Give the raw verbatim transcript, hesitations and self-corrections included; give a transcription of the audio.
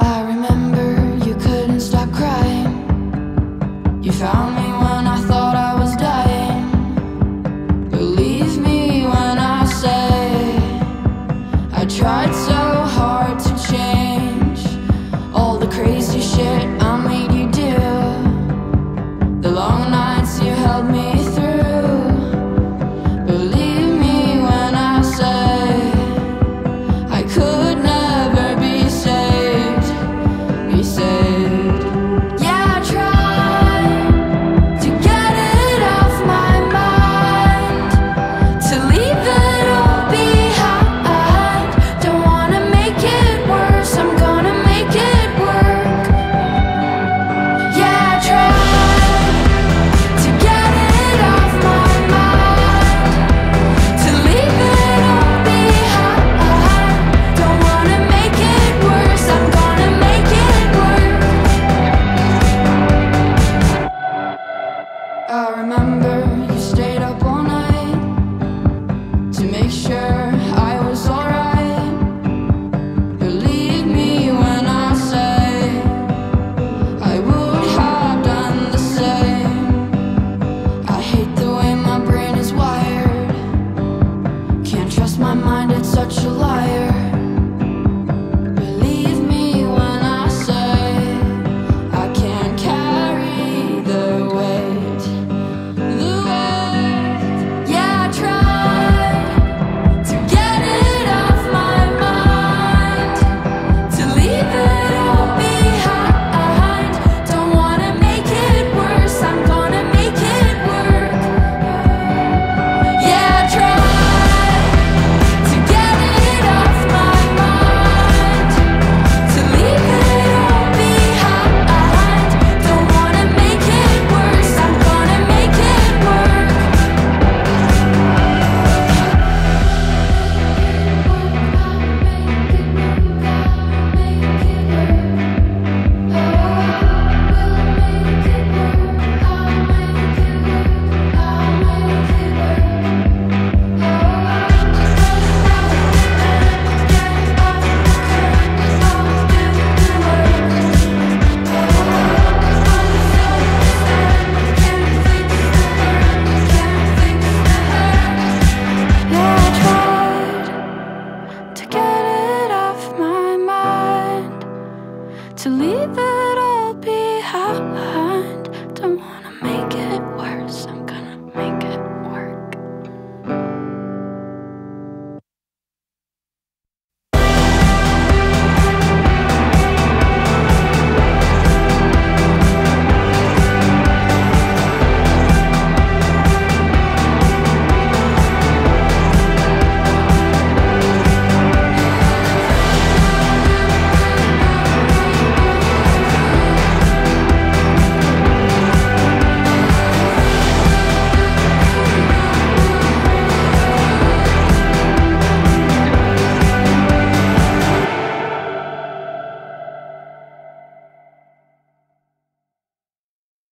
I remember you couldn't stop crying. You found me when I thought I was dying. Believe me when I say I tried so hard to change all the crazy shit I made you do, the long nights you held me through. Believe me when I say I could never be saved, be saved. Yeah, I tried to get it off my mind, to leave it all behind. Don't wanna make it worse, I'm gonna make it work. Yeah, I tried to get it off my mind, to leave it all behind. Don't wanna make it worse, I'm gonna make it work. I remember you stayed up all night to make sure I was alright. Believe me when I say I would have done the same. I hate the way my brain is wired. Can't trust my mind, it's such a liar. Believe me when I say I can't carry the weight, the weight. Yeah, I tried to get it off my mind, to leave it all behind. Don't wanna make it worse, I'm gonna make it work. Yeah, I tried to get it off my mind, to leave it all behind. Don't wanna make it worse, I'm gonna make it work. Yeah, I tried to get it off my mind, to leave it